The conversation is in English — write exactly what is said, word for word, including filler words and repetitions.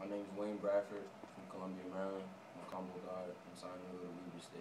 My name is Bradford from Columbia, Maryland. I'm a combo guard. I'm signed to go to Weber State.